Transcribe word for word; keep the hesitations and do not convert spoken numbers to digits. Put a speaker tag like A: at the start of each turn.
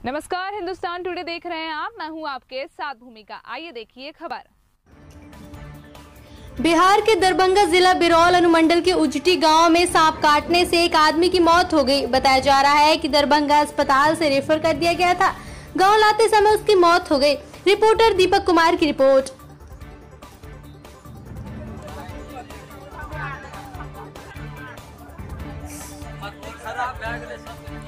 A: नमस्कार, हिंदुस्तान टुडे देख रहे हैं आप। मैं हूं आपके साथ भूमिका। आइए देखिए खबर।
B: बिहार के दरभंगा जिला बिरौल अनुमंडल के उजटी गांव में सांप काटने से एक आदमी की मौत हो गई। बताया जा रहा है कि दरभंगा अस्पताल से रेफर कर दिया गया था। गांव लाते समय उसकी मौत हो गई। रिपोर्टर दीपक कुमार की रिपोर्ट।